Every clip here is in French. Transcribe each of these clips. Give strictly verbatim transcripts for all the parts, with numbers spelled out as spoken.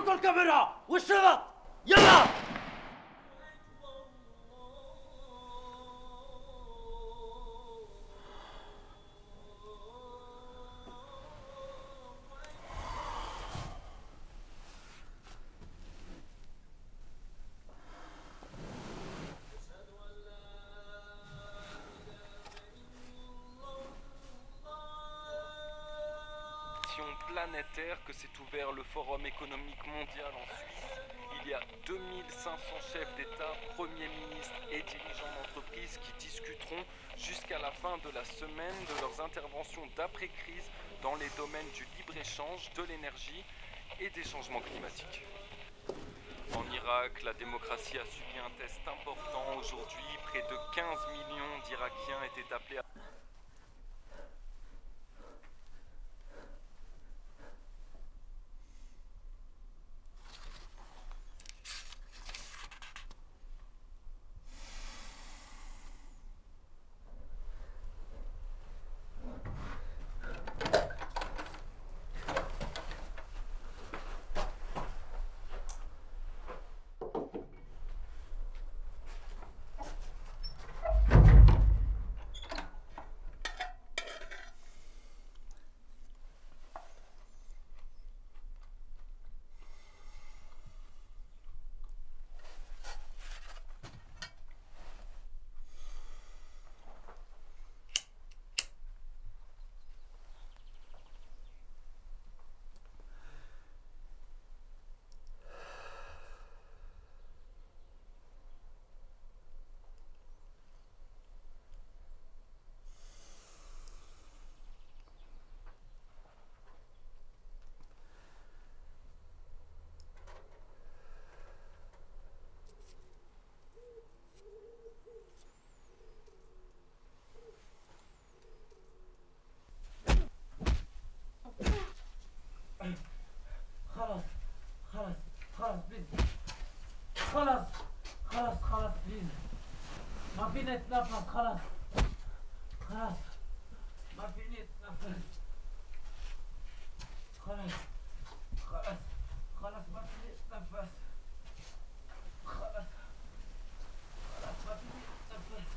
حطوا الكاميرا والشرط يلا. Planétaire que s'est ouvert le Forum économique mondial en Suisse. Il y a deux mille cinq cents chefs d'État, premiers ministres et dirigeants d'entreprises qui discuteront jusqu'à la fin de la semaine de leurs interventions d'après-crise dans les domaines du libre-échange, de l'énergie et des changements climatiques. En Irak, la démocratie a subi un test important. Aujourd'hui, près de quinze millions d'Irakiens étaient appelés à خلاص خلاص خلاص بليز خلاص خلاص خلاص بليز ما فيني اتنفس خلاص خلاص ما فيني اتنفس خلاص خلاص خلاص ما فيني اتنفس خلاص خلاص ما فيني اتنفس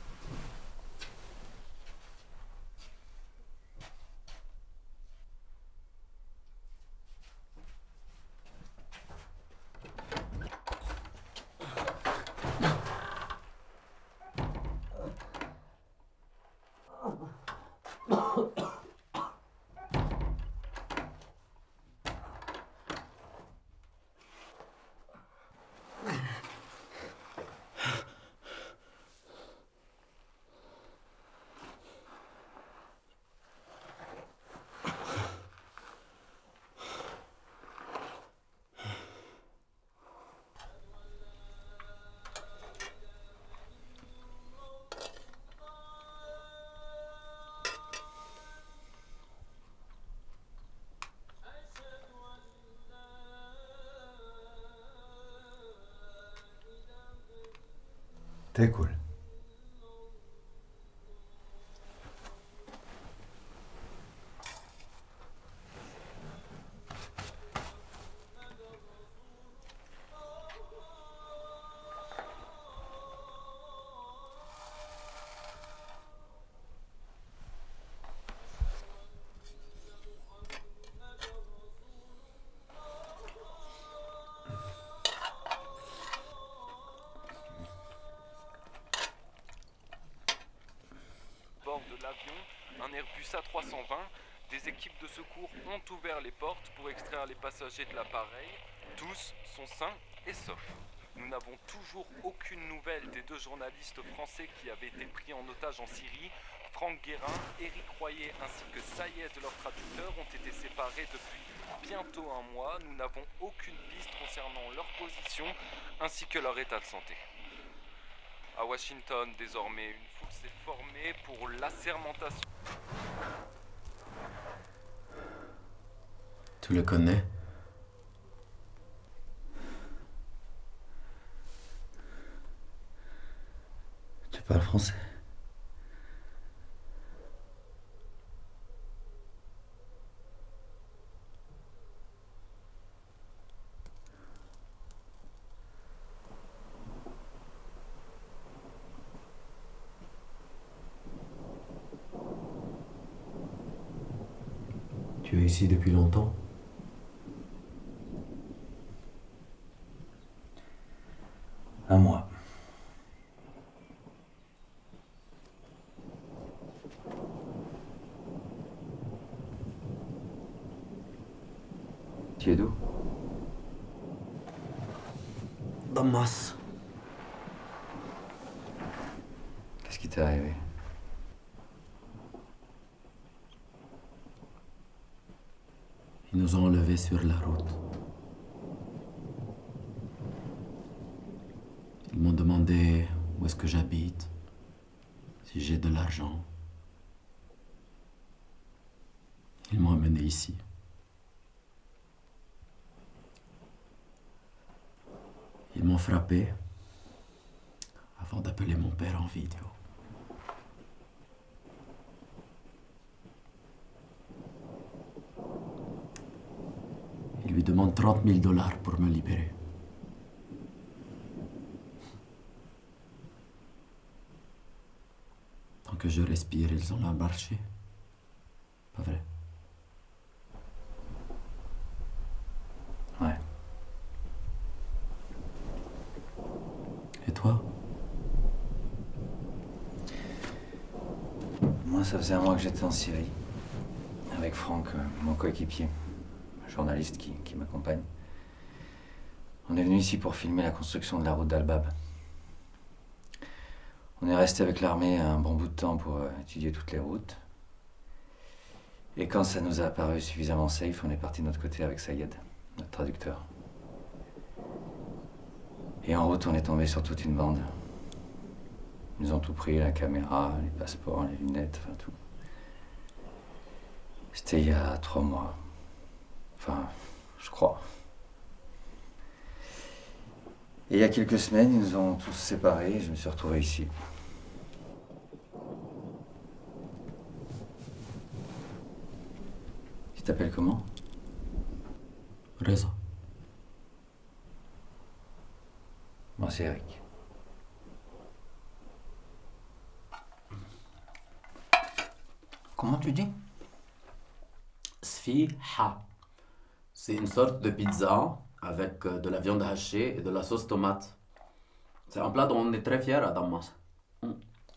تاكل. de l'avion, un Airbus A trois cent vingt, des équipes de secours ont ouvert les portes pour extraire les passagers de l'appareil. Tous sont sains et saufs. Nous n'avons toujours aucune nouvelle des deux journalistes français qui avaient été pris en otage en Syrie. Franck Guérin, Éric Royer ainsi que Sayed, leur traducteur, ont été séparés depuis bientôt un mois. Nous n'avons aucune piste concernant leur position ainsi que leur état de santé. À Washington, désormais, une foule s'est formée pour l'assermentation. Tu le connais? Tu parles français? Tu es ici depuis longtemps? Un mois. Tu es d'où? Damas. Qu'est-ce qui t'est arrivé? Ils nous ont enlevés sur la route. Ils m'ont demandé où est-ce que j'habite, si j'ai de l'argent. Ils m'ont amené ici. Ils m'ont frappé avant d'appeler mon père en vidéo. Ils lui demandent trente mille dollars pour me libérer. Tant que je respire, ils ont la marché. Pas vrai? Ouais. Et toi? Moi, ça faisait un mois que j'étais en Syrie. Avec Franck, euh, mon coéquipier, journaliste qui, qui m'accompagne. On est venu ici pour filmer la construction de la route d'Al-Bab. On est resté avec l'armée un bon bout de temps pour euh, étudier toutes les routes. Et quand ça nous a apparu suffisamment safe, on est parti de notre côté avec Sayed, notre traducteur. Et en route, on est tombé sur toute une bande. Ils nous ont tout pris, la caméra, les passeports, les lunettes, enfin tout. C'était il y a trois mois. Enfin, je crois. Et il y a quelques semaines, ils nous ont tous séparés et je me suis retrouvé ici. Tu t'appelles comment? Reza. Moi, c'est Eric. Comment tu dis? Sfiha. C'est une sorte de pizza avec de la viande hachée et de la sauce tomate. C'est un plat dont on est très fier à Damas. Mm.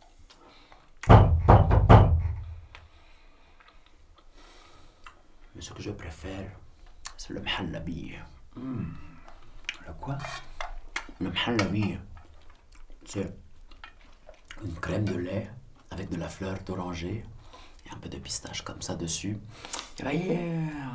Mais ce que je préfère, c'est le mhallabi. Mm. Le quoi? Le mhallabi, c'est une crème de lait avec de la fleur d'oranger et un peu de pistache comme ça dessus. Et bah, yeah.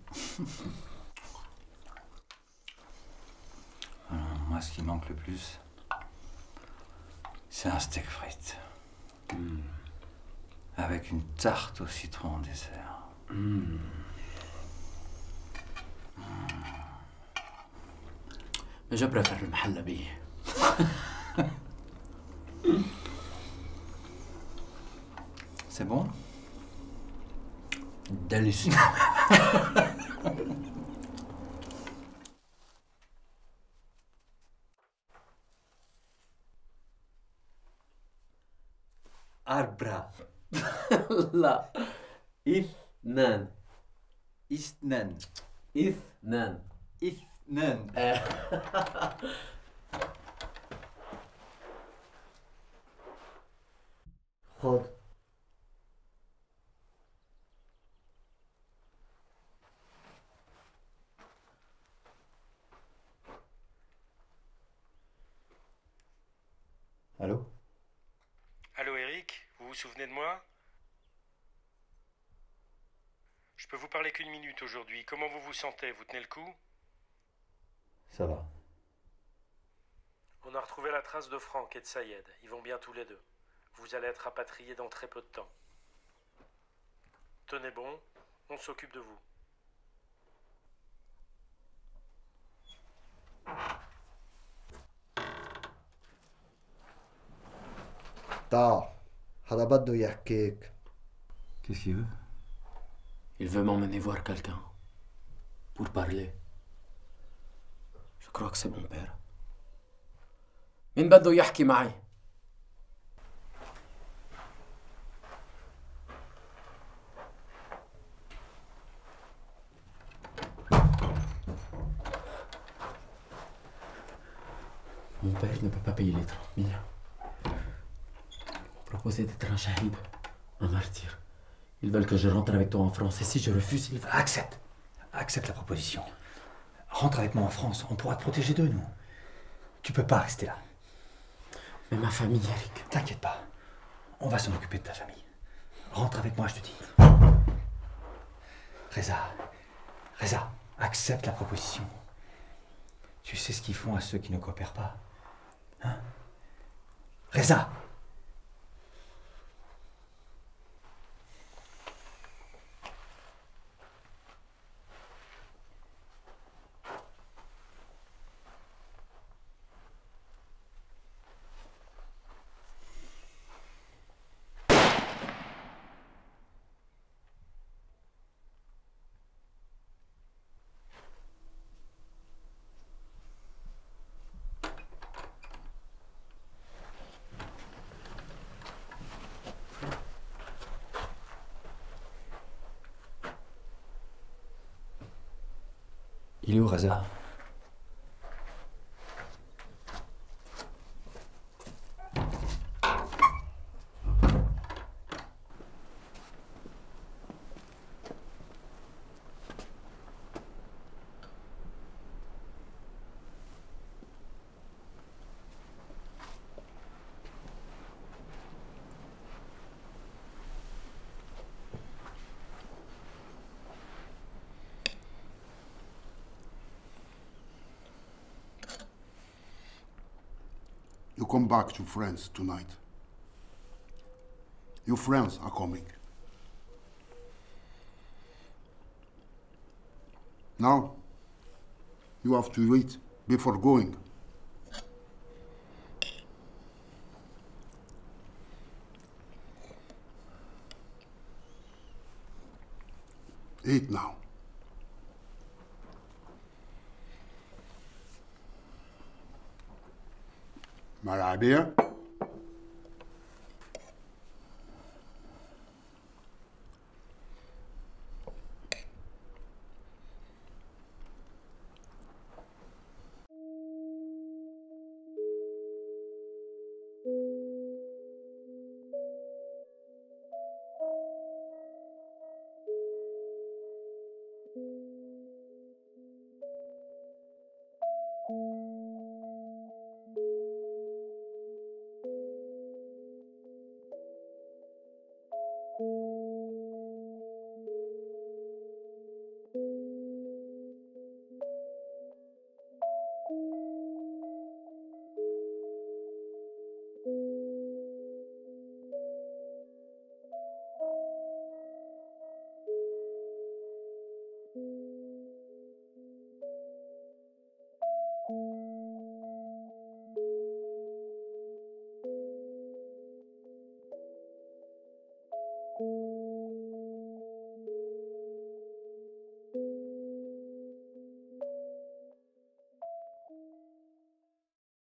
Alors, moi, ce qui manque le plus, c'est un steak frites. Mm. Avec une tarte au citron en dessert. Mm. Mais je préfère le mhallabi. C'est bon? Délicieux. أربعة لا اثنان اثنان اثنان اثنان خذ. Allô? Allô Eric, vous vous souvenez de moi? Je peux vous parler qu'une minute aujourd'hui. Comment vous vous sentez? Vous tenez le coup? Ça va. On a retrouvé la trace de Franck et de Sayed. Ils vont bien tous les deux. Vous allez être rapatriés dans très peu de temps. Tenez bon, on s'occupe de vous. تعال هذا بده يحكيك. Qu'est-ce qu'il veut? Il veut m'emmener voir quelqu'un. Pour parler. Je crois que c'est mon père. مين بده يحكي معي؟ père ne peut pas payer les trente mille. Proposer d'être un shahid, un martyr. Ils veulent que je rentre avec toi en France. Et si je refuse, ils veulent... Accepte. Accepte la proposition. Rentre avec moi en France. On pourra te protéger d'eux, nous. Tu peux pas rester là. Mais ma famille, Eric. T'inquiète pas. On va s'en occuper de ta famille. Rentre avec moi, je te dis. Reza. Reza, accepte la proposition. Tu sais ce qu'ils font à ceux qui ne coopèrent pas. Hein? Reza! Il est où, Reza? You come back to France tonight. Your friends are coming. Now, you have to eat before going. Eat now. Marabia. Thank you.